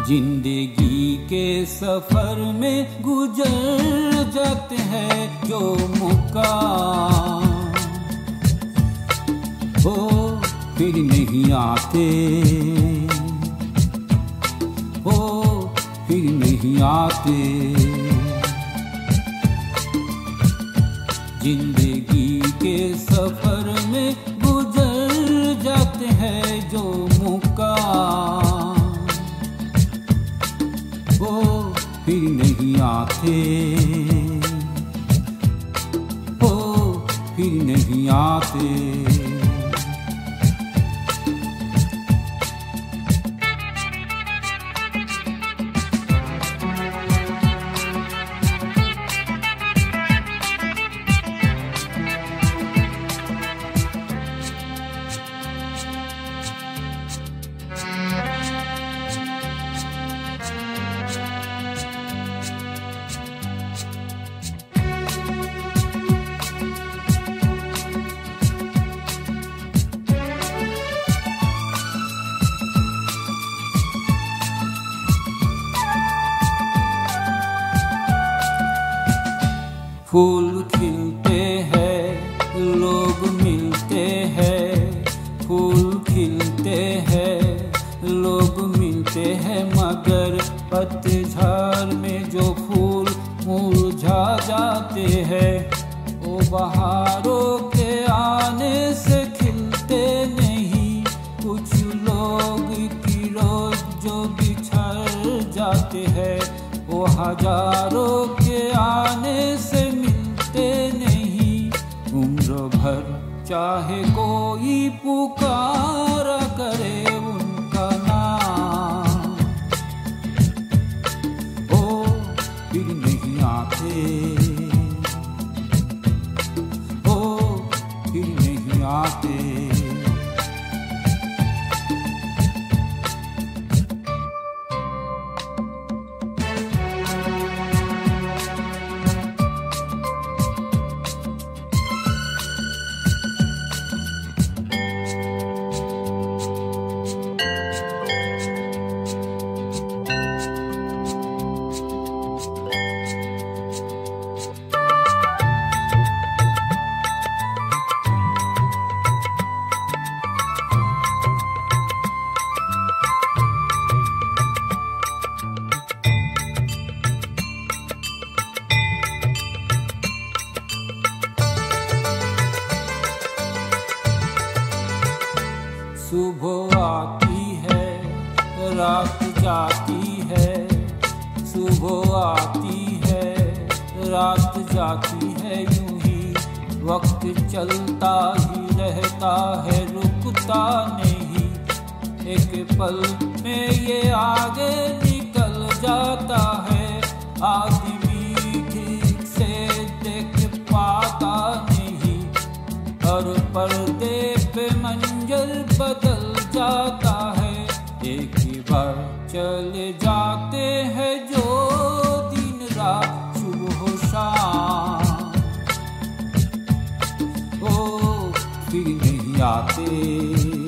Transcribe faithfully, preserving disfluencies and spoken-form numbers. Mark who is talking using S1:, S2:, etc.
S1: जिंदगी के सफर में गुजर जाते हैं जो मुकाम हो फिर नहीं आते, हो फिर नहीं आते। जिंदगी के सफर में गुजर जाते हैं जो मुकाम वो फिर नहीं आते, वो फिर नहीं आते। फूल खिलते हैं लोग मिलते हैं, फूल खिलते हैं लोग मिलते हैं, मगर पतझड़ में जो फूल मुरझा जाते हैं वो बहारों के आने से खिलते नहीं। कुछ लोग की रोज जो बिछड़ जाते हैं वो हजारों के आने से मिलते नहीं। उम्र भर चाहे कोई पुकारा करे उनका नाम, ओ फिर नहीं आते, ओ फिर नहीं आते। सुबह आती है रात जाती है, सुबह आती है रात जाती है, यूं ही वक्त चलता ही रहता है रुकता नहीं। एक पल में ये आगे निकल जाता है, आदमी ठीक से देख पाता नहीं, और पर्दे पे मंजर बदल जाता है। एक ही बार चले जाते हैं जो दिन रात सुबह शाम, ओ फिर नहीं आते।